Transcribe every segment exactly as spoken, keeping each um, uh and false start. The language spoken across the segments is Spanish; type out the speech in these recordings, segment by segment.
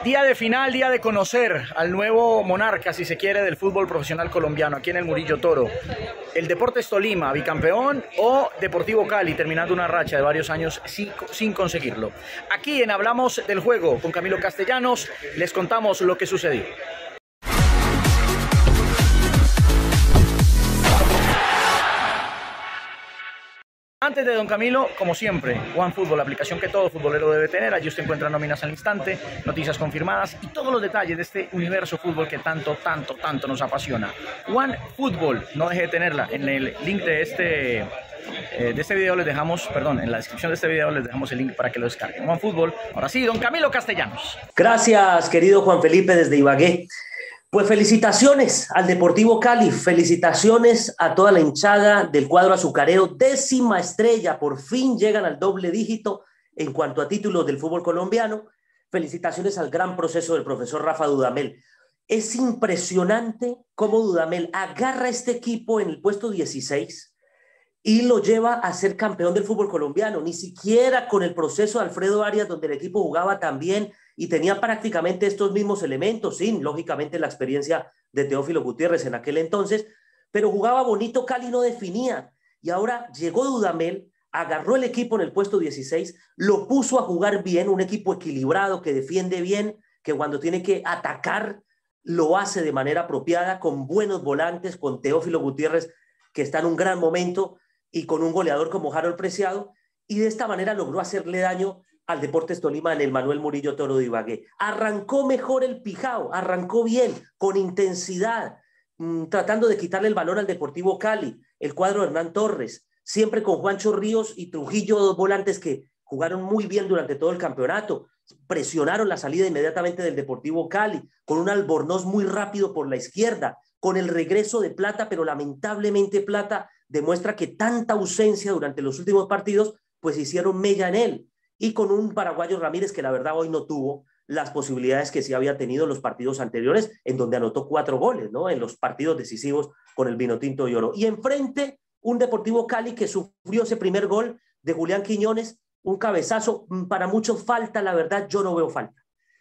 Día de final, día de conocer al nuevo monarca, si se quiere, del fútbol profesional colombiano, aquí en el Murillo Toro. El Deportes Tolima, bicampeón, o Deportivo Cali, terminando una racha de varios años sin, sin conseguirlo. Aquí en Hablamos del Juego, con Camilo Castellanos, les contamos lo que sucedió. Antes de don Camilo, como siempre, OneFootball, la aplicación que todo futbolero debe tener. Allí usted encuentra nóminas al instante, noticias confirmadas y todos los detalles de este universo fútbol que tanto, tanto, tanto nos apasiona. OneFootball, no deje de tenerla. En el link de este, eh, de este video les dejamos, perdón, en la descripción de este video les dejamos el link para que lo descarguen. OneFootball, ahora sí, don Camilo Castellanos. Gracias, querido Juan Felipe, desde Ibagué. Pues felicitaciones al Deportivo Cali, felicitaciones a toda la hinchada del cuadro azucarero, décima estrella, por fin llegan al doble dígito en cuanto a títulos del fútbol colombiano. Felicitaciones al gran proceso del profesor Rafa Dudamel. Es impresionante cómo Dudamel agarra este equipo en el puesto dieciséis y lo lleva a ser campeón del fútbol colombiano, ni siquiera con el proceso de Alfredo Arias, donde el equipo jugaba tan bien y tenía prácticamente estos mismos elementos, sin, lógicamente, la experiencia de Teófilo Gutiérrez en aquel entonces, pero jugaba bonito. Cali no definía, y ahora llegó Dudamel, agarró el equipo en el puesto dieciséis, lo puso a jugar bien, un equipo equilibrado, que defiende bien, que cuando tiene que atacar, lo hace de manera apropiada, con buenos volantes, con Teófilo Gutiérrez, que está en un gran momento, y con un goleador como Harold Preciado, y de esta manera logró hacerle daño al Deportes Tolima en el Manuel Murillo Toro de Ibagué. Arrancó mejor el Pijao, arrancó bien, con intensidad, mmm, tratando de quitarle el balón al Deportivo Cali, el cuadro de Hernán Torres, siempre con Juancho Ríos y Trujillo, dos volantes que jugaron muy bien durante todo el campeonato, presionaron la salida inmediatamente del Deportivo Cali, con un Albornoz muy rápido por la izquierda, con el regreso de Plata, pero lamentablemente Plata demuestra que tanta ausencia durante los últimos partidos, pues hicieron mella en él, y con un paraguayo Ramírez que la verdad hoy no tuvo las posibilidades que sí había tenido en los partidos anteriores, en donde anotó cuatro goles, ¿no? En los partidos decisivos con el Vinotinto de Oro. Y enfrente, un Deportivo Cali que sufrió ese primer gol de Julián Quiñones, un cabezazo, para muchos falta, la verdad yo no veo falta.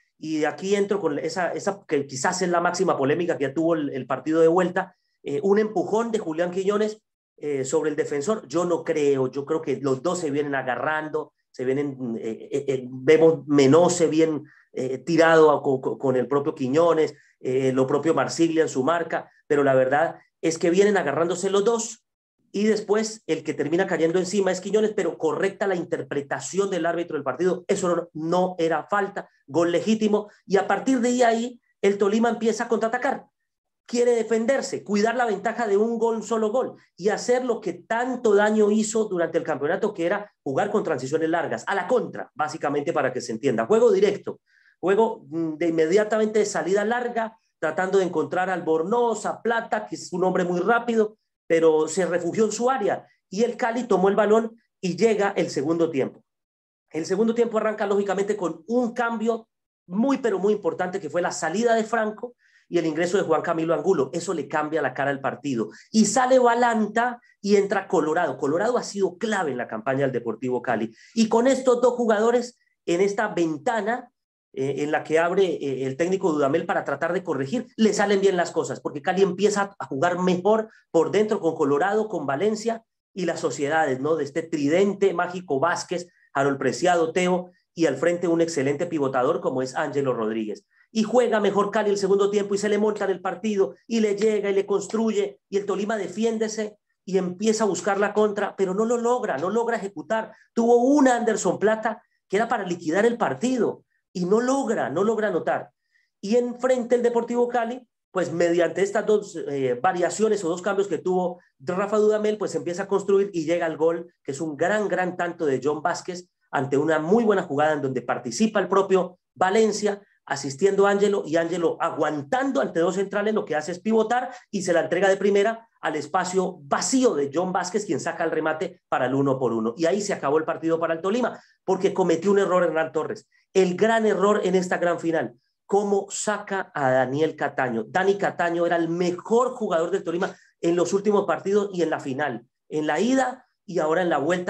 Y aquí entro con esa, esa que quizás es la máxima polémica que ya tuvo el, el partido de vuelta, eh, un empujón de Julián Quiñones eh, sobre el defensor. Yo no creo, yo creo que los dos se vienen agarrando, se vienen, eh, eh, vemos Menose bien eh, tirado con, con el propio Quiñones, eh, lo propio Marsiglia en su marca, pero la verdad es que vienen agarrándose los dos y después el que termina cayendo encima es Quiñones, pero correcta la interpretación del árbitro del partido, eso no, no era falta, gol legítimo, y a partir de ahí el Tolima empieza a contraatacar. Quiere defenderse, cuidar la ventaja de un gol, un solo gol, y hacer lo que tanto daño hizo durante el campeonato, que era jugar con transiciones largas, a la contra, básicamente, para que se entienda. Juego directo, juego de inmediatamente de salida larga, tratando de encontrar al Albornoz, a Plata, que es un hombre muy rápido, pero se refugió en su área, y el Cali tomó el balón y llega el segundo tiempo. El segundo tiempo arranca, lógicamente, con un cambio muy, pero muy importante, que fue la salida de Franco y el ingreso de Juan Camilo Angulo. Eso le cambia la cara al partido. Y sale Balanta y entra Colorado. Colorado ha sido clave en la campaña del Deportivo Cali. Y con estos dos jugadores, en esta ventana eh, en la que abre eh, el técnico Dudamel para tratar de corregir, le salen bien las cosas, porque Cali empieza a jugar mejor por dentro con Colorado, con Valencia y las sociedades, ¿no? De este tridente mágico Vázquez, Harold Preciado, Teo, y al frente un excelente pivotador como es Ángelo Rodríguez. Y juega mejor Cali el segundo tiempo y se le monta en el partido y le llega y le construye, y el Tolima defiéndese y empieza a buscar la contra, pero no lo logra, no logra ejecutar. Tuvo una Anderson Plata que era para liquidar el partido y no logra, no logra anotar. Y enfrente el Deportivo Cali, pues mediante estas dos eh, variaciones o dos cambios que tuvo Rafa Dudamel, pues empieza a construir y llega al gol, que es un gran, gran tanto de John Vázquez ante una muy buena jugada en donde participa el propio Valencia, asistiendo a Ángelo, y Ángelo aguantando ante dos centrales, lo que hace es pivotar y se la entrega de primera al espacio vacío de John Vázquez, quien saca el remate para el uno por uno. Y ahí se acabó el partido para el Tolima, porque cometió un error Hernán Torres, el gran error en esta gran final. ¿Cómo saca a Daniel Cataño? Dani Cataño era el mejor jugador del Tolima en los últimos partidos y en la final, en la ida y ahora en la vuelta.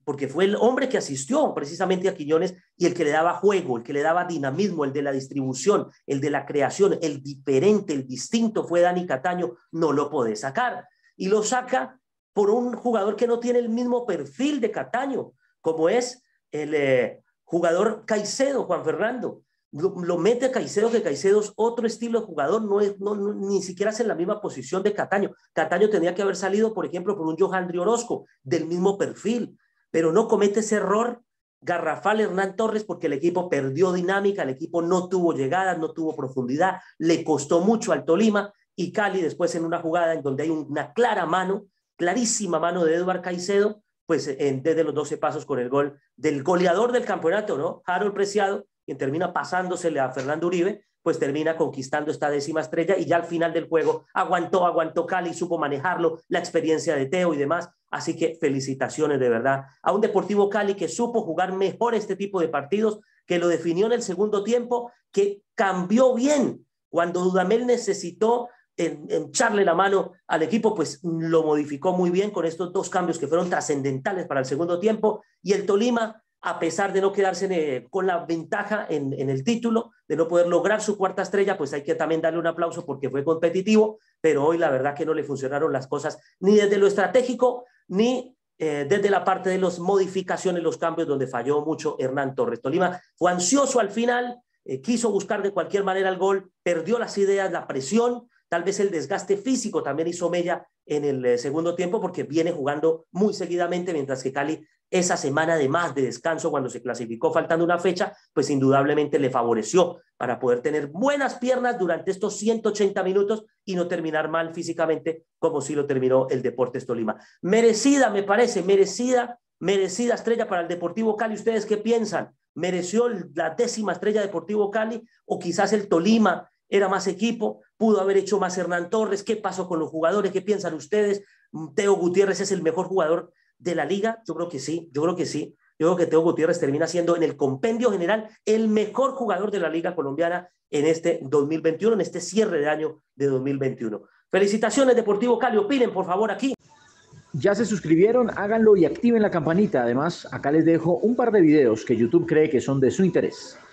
porque fue el hombre que asistió precisamente a Quiñones y el que le daba juego, el que le daba dinamismo, el de la distribución, el de la creación, el diferente, el distinto fue Dani Cataño, no lo podés sacar. Y lo saca por un jugador que no tiene el mismo perfil de Cataño, como es el eh, jugador Caicedo, Juan Fernando. Lo, lo mete a Caicedo, que Caicedo es otro estilo de jugador, no es, no, no, ni siquiera es en la misma posición de Cataño. Cataño tenía que haber salido, por ejemplo, por un Johandri Orozco, del mismo perfil, pero no comete ese error garrafal Hernán Torres porque el equipo perdió dinámica, el equipo no tuvo llegadas, no tuvo profundidad, le costó mucho al Tolima, y Cali después en una jugada en donde hay una clara mano, clarísima mano de Eduard Caicedo, pues en, desde los doce pasos con el gol del goleador del campeonato, ¿no? Harold Preciado, quien termina pasándosele a Fernando Uribe, pues termina conquistando esta décima estrella y ya al final del juego aguantó, aguantó Cali, supo manejarlo, la experiencia de Teo y demás. Así que felicitaciones de verdad a un Deportivo Cali que supo jugar mejor este tipo de partidos, que lo definió en el segundo tiempo, que cambió bien cuando Dudamel necesitó En, en echarle la mano al equipo, pues lo modificó muy bien con estos dos cambios que fueron trascendentales para el segundo tiempo, y el Tolima, a pesar de no quedarse en, con la ventaja en, en el título, de no poder lograr su cuarta estrella, pues hay que también darle un aplauso porque fue competitivo, pero hoy la verdad que no le funcionaron las cosas ni desde lo estratégico, ni eh, desde la parte de las modificaciones, los cambios, donde falló mucho Hernán Torres. Tolima fue ansioso al final, eh, quiso buscar de cualquier manera el gol, perdió las ideas, la presión. Tal vez el desgaste físico también hizo mella en el eh, segundo tiempo, porque viene jugando muy seguidamente, mientras que Cali, esa semana de más de descanso cuando se clasificó faltando una fecha, pues indudablemente le favoreció para poder tener buenas piernas durante estos ciento ochenta minutos y no terminar mal físicamente como sí lo terminó el Deportes Tolima. Merecida, me parece, merecida, merecida estrella para el Deportivo Cali. ¿Ustedes qué piensan? ¿Mereció la décima estrella Deportivo Cali o quizás el Tolima era más equipo, pudo haber hecho más Hernán Torres? ¿Qué pasó con los jugadores? ¿Qué piensan ustedes? ¿Teo Gutiérrez es el mejor jugador de la liga? Yo creo que sí, yo creo que sí. Yo creo que Teo Gutiérrez termina siendo en el compendio general el mejor jugador de la liga colombiana en este dos mil veintiuno, en este cierre de año de dos mil veintiuno. Felicitaciones, Deportivo Cali. Opinen, por favor, aquí. Ya se suscribieron, háganlo y activen la campanita. Además, acá les dejo un par de videos que YouTube cree que son de su interés.